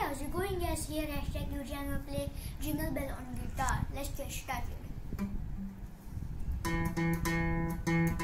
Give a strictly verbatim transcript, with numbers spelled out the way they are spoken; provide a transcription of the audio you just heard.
how's it going guys? Here hashtag Yuji and we'll play Jingle Bell on guitar. Let's get started.